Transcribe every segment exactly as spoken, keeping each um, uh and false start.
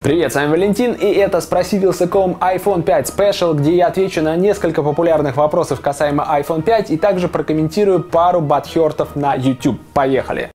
Привет, с вами Валентин, и это спроси вилсаком айфон пять Special, где я отвечу на несколько популярных вопросов касаемо айфон пять и также прокомментирую пару бадхёртов на YouTube. Поехали!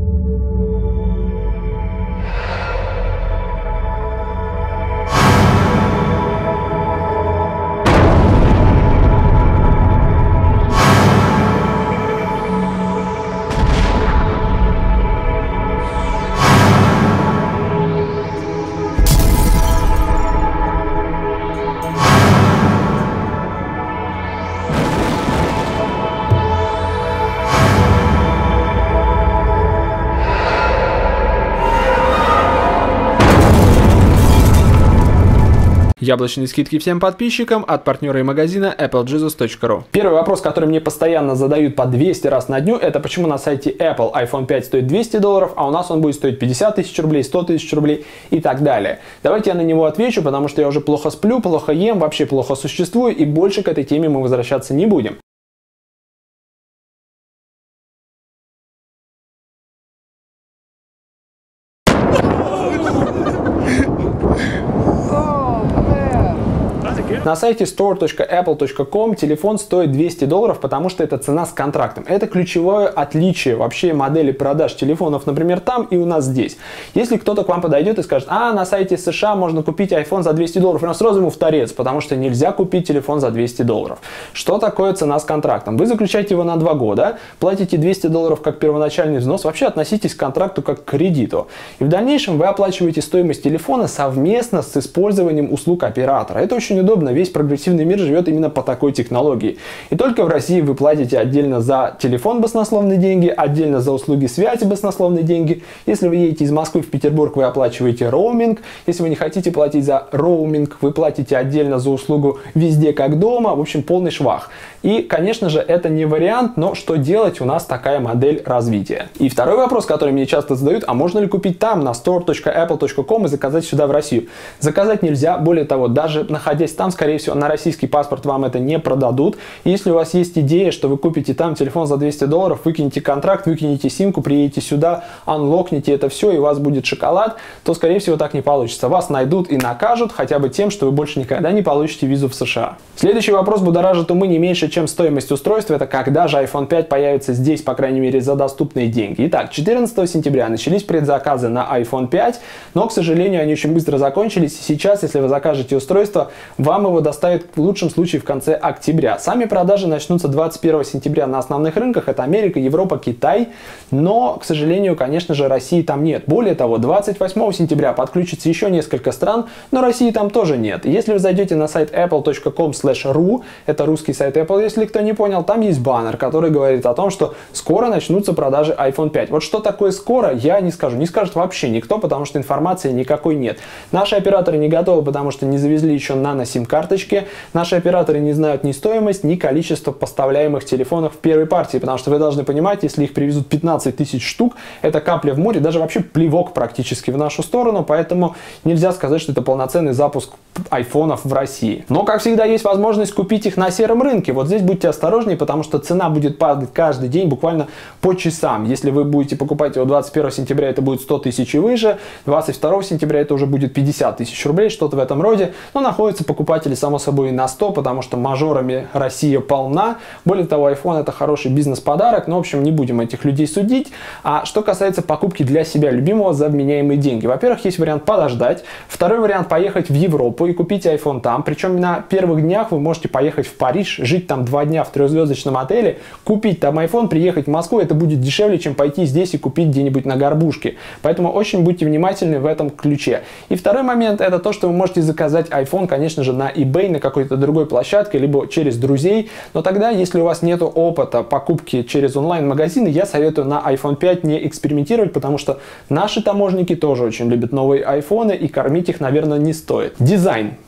Яблочные скидки всем подписчикам от партнера и магазина apple jesus точка ru. Первый вопрос, который мне постоянно задают по двести раз на дню, это почему на сайте Apple айфон пять стоит двести долларов, а у нас он будет стоить пятьдесят тысяч рублей, сто тысяч рублей и так далее. Давайте я на него отвечу, потому что я уже плохо сплю, плохо ем, вообще плохо существую, и больше к этой теме мы возвращаться не будем. На сайте стор точка apple точка ком телефон стоит двести долларов, потому что это цена с контрактом. Это ключевое отличие вообще модели продаж телефонов, например, там и у нас здесь. Если кто-то к вам подойдет и скажет, а на сайте США можно купить iPhone за двести долларов, и сразу ему в торец, потому что нельзя купить телефон за двести долларов. Что такое цена с контрактом? Вы заключаете его на два года, платите двести долларов как первоначальный взнос, вообще относитесь к контракту как к кредиту. И в дальнейшем вы оплачиваете стоимость телефона совместно с использованием услуг оператора. Это очень удобно. Весь прогрессивный мир живет именно по такой технологии. И только в России вы платите отдельно за телефон баснословные деньги, отдельно за услуги связи баснословные деньги. Если вы едете из Москвы в Петербург, вы оплачиваете роуминг. Если вы не хотите платить за роуминг, вы платите отдельно за услугу везде как дома. В общем, полный швах. И, конечно же, это не вариант, но что делать, у нас такая модель развития. И второй вопрос, который мне часто задают, а можно ли купить там на стор точка apple точка ком и заказать сюда в Россию? Заказать нельзя, более того, даже находясь там, скорее всего, на российский паспорт вам это не продадут. И если у вас есть идея, что вы купите там телефон за двести долларов, выкинете контракт, выкинете симку, приедете сюда, анлокните это все, и у вас будет шоколад, то, скорее всего, так не получится. Вас найдут и накажут хотя бы тем, что вы больше никогда не получите визу в США. Следующий вопрос будоражит умы не меньше, чем стоимость устройства. Это когда же айфон пять появится здесь, по крайней мере, за доступные деньги. Итак, четырнадцатого сентября начались предзаказы на айфон пять, но, к сожалению, они очень быстро закончились. И сейчас, если вы закажете устройство, вам его доставят в лучшем случае в конце октября. Сами продажи начнутся двадцать первого сентября на основных рынках. Это Америка, Европа, Китай. Но, к сожалению, конечно же, России там нет. Более того, двадцать восьмого сентября подключится еще несколько стран, но России там тоже нет. Если вы зайдете на сайт apple точка ком слэш ру, это русский сайт Apple, если кто не понял, там есть баннер, который говорит о том, что скоро начнутся продажи айфон пять. Вот что такое скоро, я не скажу. Не скажет вообще никто, потому что информации никакой нет. Наши операторы не готовы, потому что не завезли еще нано-сим-карточки. Наши операторы не знают ни стоимость, ни количество поставляемых телефонов в первой партии, потому что вы должны понимать, если их привезут пятнадцать тысяч штук, это капля в море, даже вообще плевок практически в нашу сторону, поэтому нельзя сказать, что это полноценный запуск айфонов в России. Но, как всегда, есть возможность купить их на сером рынке. Вот здесь будьте осторожнее, потому что цена будет падать каждый день буквально по часам. Если вы будете покупать его двадцать первого сентября, это будет сто тысяч и выше, двадцать второго сентября это уже будет пятьдесят тысяч рублей, что-то в этом роде. Но находятся покупатели, само собой, и на сто, потому что мажорами Россия полна. Более того, iPhone это хороший бизнес-подарок, но, в общем, не будем этих людей судить. А что касается покупки для себя любимого за вменяемые деньги. Во-первых, есть вариант подождать. Второй вариант поехать в Европу и купить iPhone там. Причем на первых днях вы можете поехать в Париж, жить там два дня в трехзвездочном отеле, купить там iPhone, приехать в Москву. Это будет дешевле, чем пойти здесь и купить где-нибудь на горбушке. Поэтому очень будьте внимательны в этом ключе. И второй момент это то, что вы можете заказать iPhone, конечно же, на eBay, на какой-то другой площадке, либо через друзей. Но тогда, если у вас нет опыта покупки через онлайн-магазины, я советую на айфон пять не экспериментировать, потому что наши таможенники тоже очень любят новые айфоны, и кормить их, наверное, не стоит. Дизайн.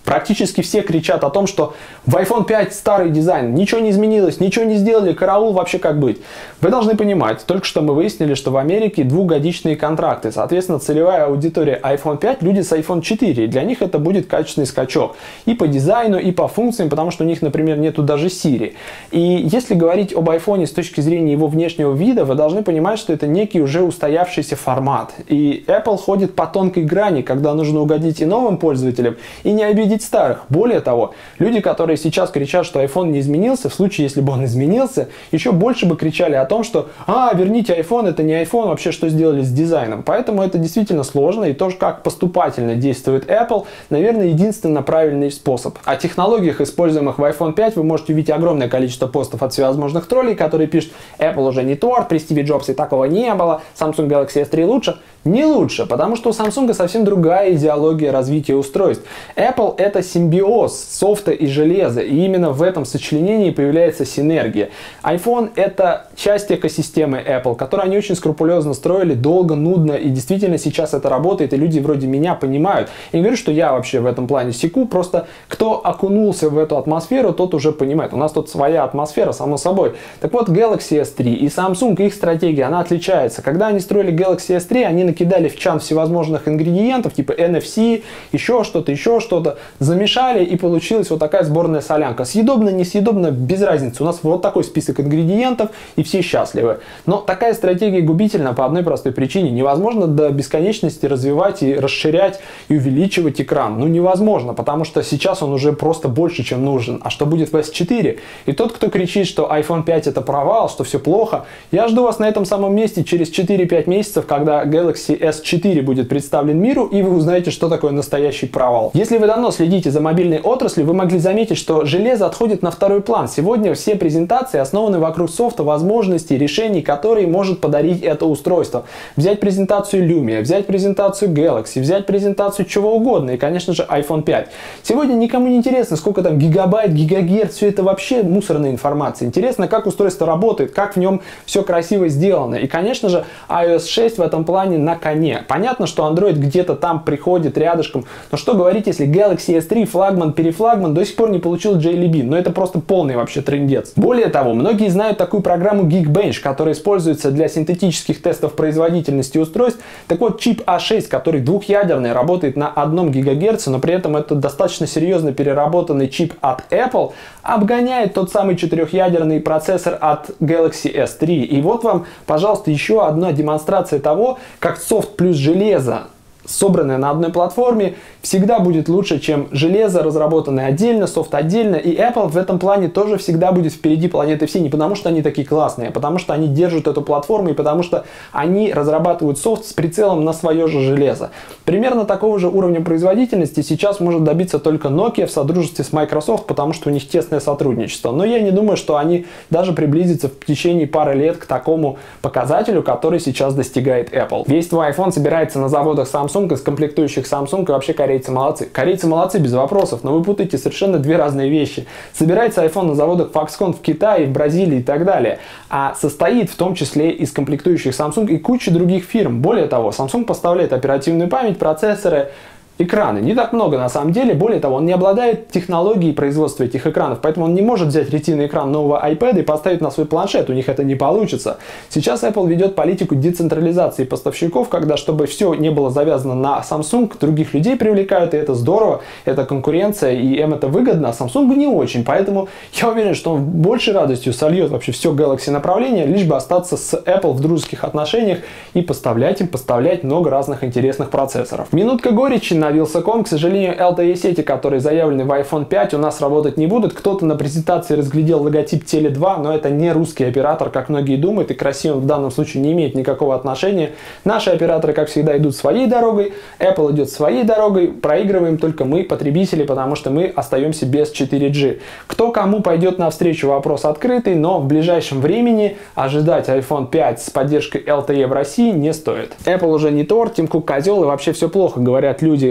Практически все кричат о том, что в айфон пять старый дизайн, ничего не изменилось, ничего не сделали, караул, вообще как быть. Вы должны понимать, только что мы выяснили, что в Америке двухгодичные контракты. Соответственно, целевая аудитория айфон пять люди с айфон четыре. И для них это будет качественный скачок. И по дизайну, и по функциям, потому что у них, например, нету даже Siri. И если говорить об айфоне с точки зрения его внешнего вида, вы должны понимать, что это некий уже устоявшийся формат. И Apple ходит по тонкой грани, когда нужно угодить и новым пользователям, и не обидеть старых. Более того, люди, которые сейчас кричат, что iPhone не изменился, в случае, если бы он изменился, еще больше бы кричали о том, что «А, верните iPhone, это не iPhone, вообще что сделали с дизайном». Поэтому это действительно сложно, и то, как поступательно действует Apple, наверное, единственно правильный способ. О технологиях, используемых в айфон пять, вы можете увидеть огромное количество постов от всевозможных троллей, которые пишут «Apple уже не торт, при Стиве Джобсе такого не было, Samsung Galaxy эс три лучше». Не лучше, потому что у Samsung совсем другая идеология развития устройств. Apple — это симбиоз софта и железа, и именно в этом сочленении появляется синергия. iPhone — это часть экосистемы Apple, которую они очень скрупулезно строили, долго, нудно, и действительно сейчас это работает, и люди вроде меня понимают. Я не говорю, что я вообще в этом плане секу, просто кто окунулся в эту атмосферу, тот уже понимает. У нас тут своя атмосфера, само собой. Так вот, Galaxy эс три и Samsung, их стратегия, она отличается. Когда они строили Galaxy эс три, они накидали в чан всевозможных ингредиентов, типа эн эф си, еще что-то, еще что-то, замешали, и получилась вот такая сборная солянка. Съедобно, несъедобно, без разницы. У нас вот такой список ингредиентов, и все счастливы. Но такая стратегия губительна по одной простой причине. Невозможно до бесконечности развивать и расширять и увеличивать экран. Ну, невозможно, потому что сейчас он уже просто больше, чем нужен. А что будет в эс четыре? И тот, кто кричит, что айфон пять это провал, что все плохо, я жду вас на этом самом месте через четыре-пять месяцев, когда Galaxy эс четыре будет представлен миру, и вы узнаете, что такое настоящий провал. Если вы давно следите за мобильной отраслью, вы могли заметить, что железо отходит на второй план. Сегодня все презентации основаны вокруг софта, возможностей, решений, которые может подарить это устройство. Взять презентацию Lumia, взять презентацию Galaxy, взять презентацию чего угодно, и, конечно же, айфон пять. Сегодня никому не интересно, сколько там гигабайт, гигагерц, все это вообще мусорная информация. Интересно, как устройство работает, как в нем все красиво сделано. И, конечно же, ай о эс шесть в этом плане на коне. Понятно, что Android где-то там приходит рядышком, но что говорить, если Galaxy эс три флагман-перефлагман до сих пор не получил Jelly Bean, но это просто полный вообще трындец. Более того, многие знают такую программу Geekbench, которая используется для синтетических тестов производительности устройств. Так вот, чип а шесть, который двухъядерный, работает на одном гигагерце, но при этом это достаточно серьезно переработанный чип от Apple, обгоняет тот самый четырехъядерный процессор от Galaxy эс три. И вот вам, пожалуйста, еще одна демонстрация того, как софт плюс железо, собранное на одной платформе, всегда будет лучше, чем железо, разработанное отдельно, софт отдельно. И Apple в этом плане тоже всегда будет впереди планеты всей. Не потому что они такие классные, а потому что они держат эту платформу и потому что они разрабатывают софт с прицелом на свое же железо. Примерно такого же уровня производительности сейчас может добиться только Nokia в содружестве с Microsoft, потому что у них тесное сотрудничество. Но я не думаю, что они даже приблизятся в течение пары лет к такому показателю, который сейчас достигает Apple. Весь твой iPhone собирается на заводах Samsung, из комплектующих Samsung, и вообще корейцы молодцы. Корейцы молодцы без вопросов, но вы путаете совершенно две разные вещи. Собирается iPhone на заводах Foxconn в Китае, в Бразилии и так далее, а состоит в том числе из комплектующих Samsung и кучи других фирм. Более того, Samsung поставляет оперативную память, процессоры, экраны. Не так много на самом деле. Более того, он не обладает технологией производства этих экранов, поэтому он не может взять ретинный экран нового iPad и поставить на свой планшет. У них это не получится. Сейчас Apple ведет политику децентрализации поставщиков, когда, чтобы все не было завязано на Samsung, других людей привлекают, и это здорово, это конкуренция, и им это выгодно, а Samsung не очень. Поэтому я уверен, что он большей радостью сольет вообще все Galaxy направление, лишь бы остаться с Apple в дружеских отношениях и поставлять им, поставлять много разных интересных процессоров. Минутка горечи на Wylsacom. К сожалению, эл ти и-сети, которые заявлены в айфон пять, у нас работать не будут. Кто-то на презентации разглядел логотип теле два, но это не русский оператор, как многие думают, и к России он в данном случае не имеет никакого отношения. Наши операторы, как всегда, идут своей дорогой, Apple идет своей дорогой, проигрываем только мы, потребители, потому что мы остаемся без четыре джи. Кто кому пойдет навстречу, вопрос открытый, но в ближайшем времени ожидать айфон пять с поддержкой эл ти и в России не стоит. Apple уже не торт, Тим Кук козел, и вообще все плохо, говорят люди с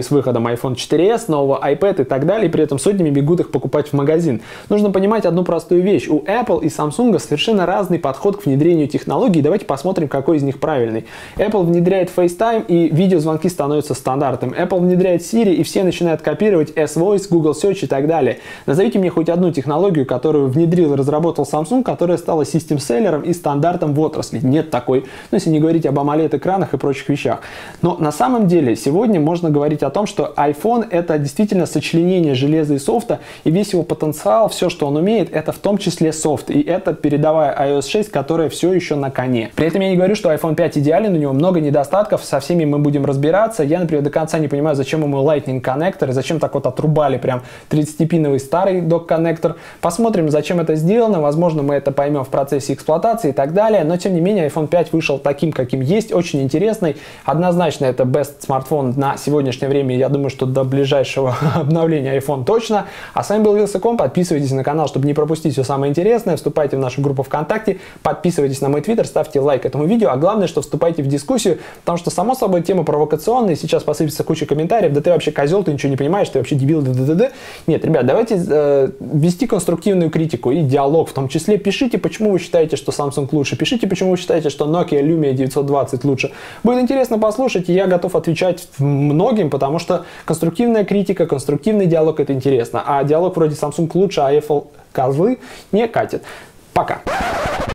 с выходом айфон четыре эс, нового iPad и так далее, и при этом сотнями бегут их покупать в магазин. Нужно понимать одну простую вещь. У Apple и Samsung совершенно разный подход к внедрению технологий. Давайте посмотрим, какой из них правильный. Apple внедряет FaceTime, и видеозвонки становятся стандартом. Apple внедряет Siri, и все начинают копировать S-Voice, Google Search и так далее. Назовите мне хоть одну технологию, которую внедрил и разработал Samsung, которая стала систем-селлером и стандартом в отрасли. Нет такой. Ну, если не говорить об AMOLED-экранах и прочих вещах. Но на самом деле сегодня можно говорить о том, что iPhone — это действительно сочленение железа и софта, и весь его потенциал, все, что он умеет, это в том числе софт. И это передовая ай о эс шесть, которая все еще на коне. При этом я не говорю, что iPhone пять идеален, у него много недостатков, со всеми мы будем разбираться. Я, например, до конца не понимаю, зачем ему Lightning коннектор, и зачем так вот отрубали прям тридцатипиновый старый док-коннектор. Посмотрим, зачем это сделано, возможно, мы это поймем в процессе эксплуатации и так далее, но тем не менее iPhone пять вышел таким, каким есть, очень интересный. Однозначно это best смартфон на сегодняшнее время, я думаю, что до ближайшего обновления iPhone точно. А с вами был Вилсаком, подписывайтесь на канал, чтобы не пропустить все самое интересное, вступайте в нашу группу ВКонтакте, подписывайтесь на мой твиттер, ставьте лайк этому видео, а главное, что вступайте в дискуссию, потому что, само собой, тема провокационная, сейчас посыпется куча комментариев, да ты вообще козел, ты ничего не понимаешь, ты вообще дебил, да-да-да-да. Нет, ребят, давайте э, вести конструктивную критику и диалог, в том числе пишите, почему вы считаете, что Samsung лучше, пишите, почему вы считаете, что Nokia Lumia девятьсот двадцать лучше. Будет интересно послушать, и я готов отвечать многим, потому что конструктивная критика, конструктивный диалог — это интересно, а диалог вроде Samsung лучше, а Apple козлы не катит. Пока!